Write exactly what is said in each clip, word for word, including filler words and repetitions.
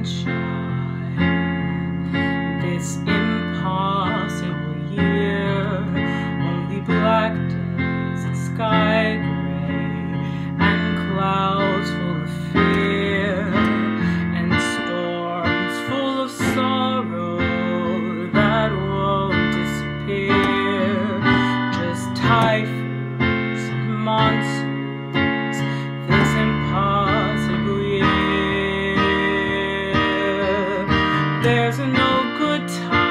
sunshine, this impossible year, only black days and sky gray and clouds full of fear and storms full of sorrow that won't disappear, just typhoons and monsoons, this impossible year. There's no good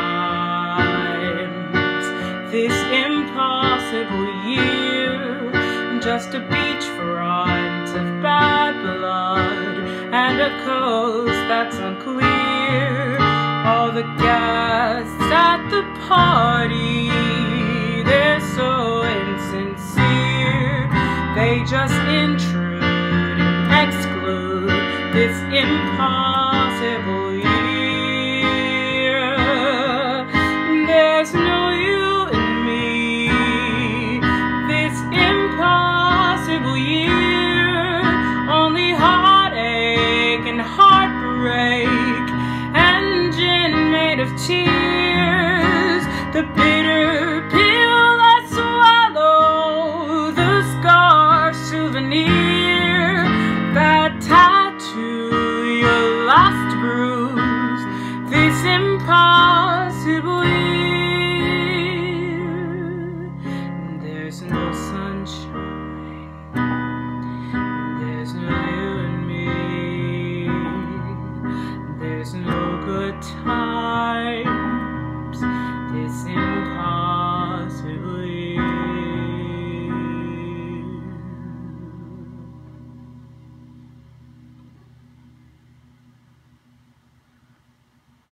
times this impossible year, just a beach front of bad blood and a coast that's unclear. All the guests at the party, they're so insincere, they just intrude and exclude this impossible